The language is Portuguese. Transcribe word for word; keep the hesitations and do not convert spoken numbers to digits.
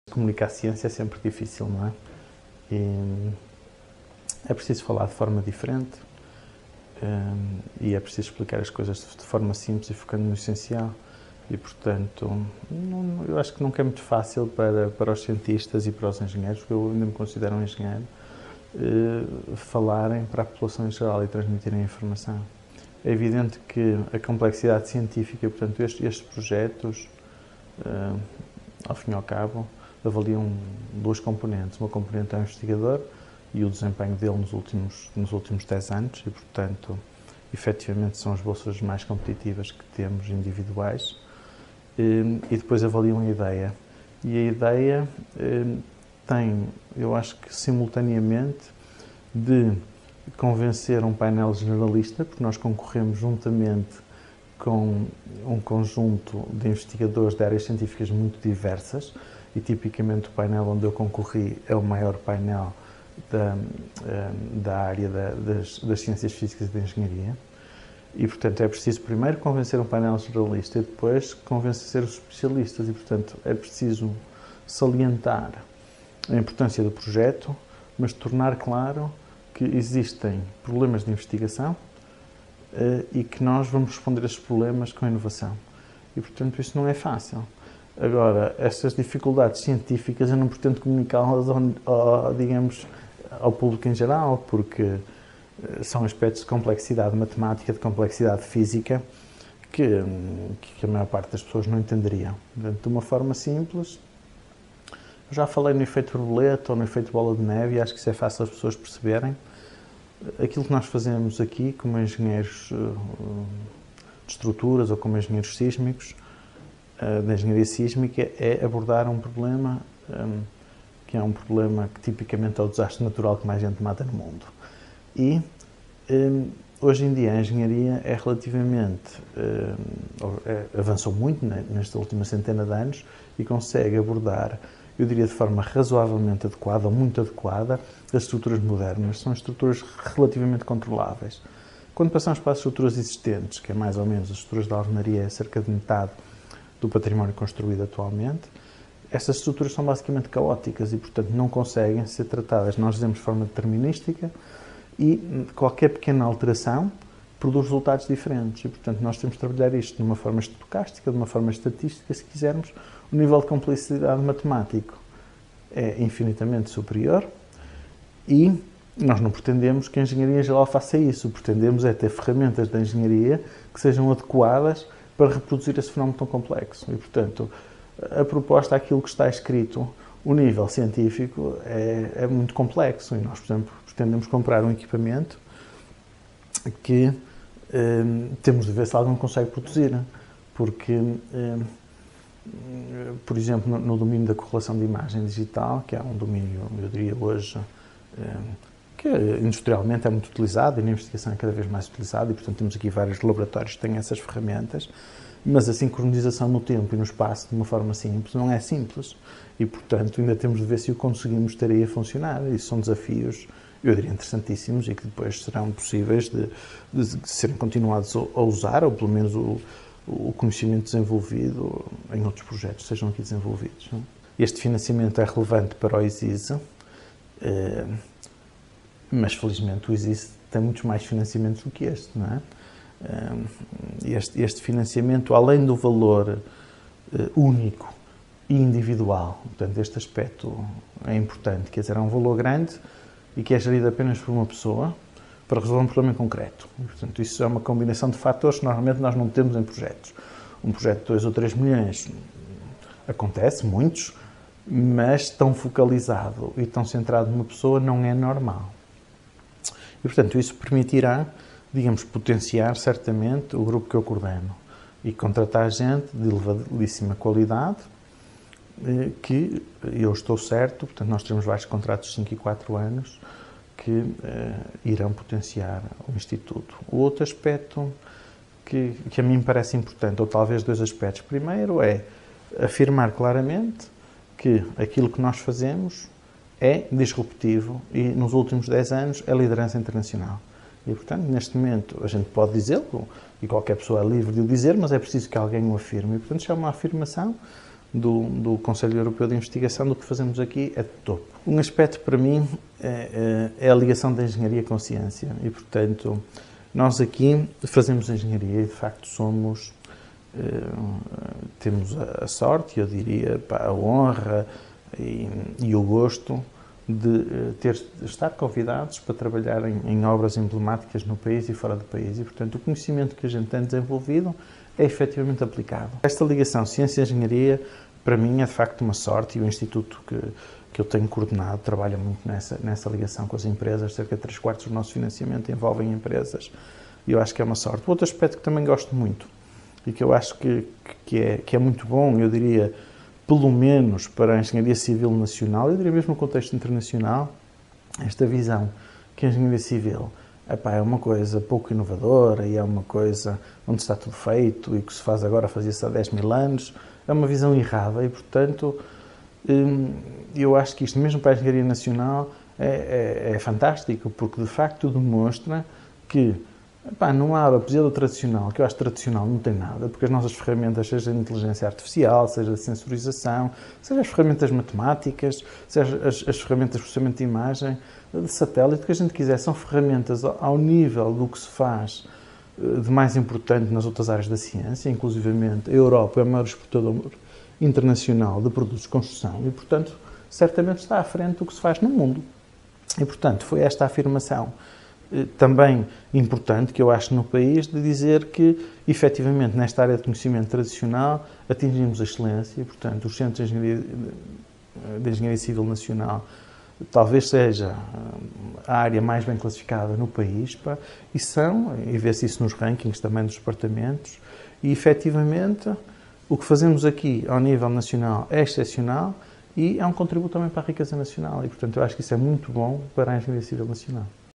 Comunicar ciência é sempre difícil, não é? E é preciso falar de forma diferente e é preciso explicar as coisas de forma simples e focando no essencial. E, portanto, não, eu acho que nunca é muito fácil para, para os cientistas e para os engenheiros, porque eu ainda me considero um engenheiro, eh, falarem para a população em geral e transmitirem a informação. É evidente que a complexidade científica, portanto, estes, estes projetos, eh, ao fim e ao cabo, avaliam duas componentes. Uma componente é o investigador e o desempenho dele nos últimos, nos últimos dez anos e, portanto, efetivamente são as bolsas mais competitivas que temos individuais. E depois avaliam a ideia. E a ideia tem, eu acho que simultaneamente, de convencer um painel generalista, porque nós concorremos juntamente com um conjunto de investigadores de áreas científicas muito diversas, e tipicamente o painel onde eu concorri é o maior painel da, da área da, das, das ciências físicas e da engenharia. E, portanto, é preciso primeiro convencer um painel generalista e depois convencer os especialistas. E, portanto, é preciso salientar a importância do projeto, mas tornar claro que existem problemas de investigação uh, e que nós vamos responder a esses problemas com inovação. E, portanto, isso não é fácil. Agora, estas dificuldades científicas eu não pretendo comunicá-las, ao, ao, digamos, ao público em geral, porque são aspectos de complexidade matemática, de complexidade física, que, que a maior parte das pessoas não entenderiam. Portanto, de uma forma simples, eu já falei no efeito borboleta ou no efeito bola de neve e acho que isso é fácil as pessoas perceberem. Aquilo que nós fazemos aqui, como engenheiros de estruturas ou como engenheiros sísmicos, da engenharia sísmica, é abordar um problema que é um problema que tipicamente é o desastre natural que mais gente mata no mundo. E hoje em dia a engenharia é relativamente, é, avançou muito nesta última centena de anos e consegue abordar, eu diria de forma razoavelmente adequada, ou muito adequada, as estruturas modernas. São estruturas relativamente controláveis. Quando passamos para as estruturas existentes, que é mais ou menos as estruturas da alvenaria, é cerca de metade do património construído atualmente, estas estruturas são basicamente caóticas e, portanto, não conseguem ser tratadas, nós dizemos, de forma determinística, e qualquer pequena alteração produz resultados diferentes. E, portanto, nós temos de trabalhar isto de uma forma estocástica, de uma forma estatística, se quisermos. O nível de complexidade matemático é infinitamente superior e nós não pretendemos que a engenharia em geral faça isso. Pretendemos é ter ferramentas da engenharia que sejam adequadas para reproduzir esse fenómeno tão complexo. E, portanto, a proposta, aquilo que está escrito, o nível científico é, é muito complexo e nós, por exemplo, pretendemos comprar um equipamento que eh, temos de ver se alguém consegue produzir, porque, eh, por exemplo, no, no domínio da correlação de imagem digital, que é um domínio, eu diria hoje, eh, que industrialmente é muito utilizado e na investigação é cada vez mais utilizado e, portanto, temos aqui vários laboratórios que têm essas ferramentas, mas a sincronização no tempo e no espaço de uma forma simples não é simples e, portanto, ainda temos de ver se o conseguimos ter aí a funcionar. Isso são desafios, eu diria, interessantíssimos e que depois serão possíveis de, de, de serem continuados a usar, ou pelo menos o, o conhecimento desenvolvido em outros projetos sejam aqui desenvolvidos. Não? Este financiamento é relevante para o ISISE, eh, mas felizmente o ISISE tem muitos mais financiamentos do que este, não é? Este, este financiamento, além do valor uh, único e individual, portanto, este aspecto é importante, quer dizer, é um valor grande e que é gerido apenas por uma pessoa para resolver um problema concreto. E, portanto, isso é uma combinação de fatores que normalmente nós não temos em projetos. Um projeto de dois ou três milhões acontece, muitos, mas tão focalizado e tão centrado numa pessoa não é normal. E, portanto, isso permitirá, digamos, potenciar certamente o grupo que eu coordeno e contratar gente de elevadíssima qualidade que eu estou certo, portanto, nós temos vários contratos de cinco e quatro anos que eh, irão potenciar o Instituto. O outro aspecto que, que a mim me parece importante, ou talvez dois aspectos. Primeiro é afirmar claramente que aquilo que nós fazemos é disruptivo e nos últimos dez anos é liderança internacional. E, portanto, neste momento, a gente pode dizê-lo, e qualquer pessoa é livre de o dizer, mas é preciso que alguém o afirme. E, portanto, isso é uma afirmação do, do Conselho Europeu de Investigação, do que fazemos aqui é de topo. Um aspecto para mim é, é a ligação da engenharia com a ciência e, portanto, nós aqui fazemos engenharia e, de facto, somos, temos a sorte, eu diria, a honra e, e o gosto de, ter, de estar convidados para trabalhar em, em obras emblemáticas no país e fora do país. E, portanto, o conhecimento que a gente tem desenvolvido é efetivamente aplicado. Esta ligação ciência-engenharia, para mim, é de facto uma sorte, e o Instituto que, que eu tenho coordenado trabalha muito nessa, nessa ligação com as empresas. Cerca de três quartos do nosso financiamento envolvem empresas, e eu acho que é uma sorte. Outro aspecto que também gosto muito, e que eu acho que, que, é, que é muito bom, eu diria, pelo menos para a engenharia civil nacional, eu diria mesmo no contexto internacional, esta visão que a engenharia civil epá, é uma coisa pouco inovadora e é uma coisa onde está tudo feito e que se faz agora, fazia-se há dez mil anos, é uma visão errada e, portanto, eu acho que isto, mesmo para a engenharia nacional, é, é, é fantástico, porque de facto demonstra que epá, não há a pesquisa tradicional, que eu acho tradicional não tem nada, porque as nossas ferramentas, seja de inteligência artificial, seja de sensorização, seja as ferramentas matemáticas, seja as, as ferramentas de processamento de imagem, de satélite, o que a gente quiser, são ferramentas ao nível do que se faz de mais importante nas outras áreas da ciência, inclusivamente a Europa é o maior exportador internacional de produtos de construção e, portanto, certamente está à frente do que se faz no mundo. E, portanto, foi esta afirmação também importante, que eu acho, no país, de dizer que, efetivamente, nesta área de conhecimento tradicional, atingimos a excelência e, portanto, os centros de engenharia, de engenharia civil nacional talvez seja a área mais bem classificada no país, pá, e são, e vê-se isso nos rankings também dos departamentos, e, efetivamente, o que fazemos aqui ao nível nacional é excepcional e é um contributo também para a riqueza nacional e, portanto, eu acho que isso é muito bom para a engenharia civil nacional.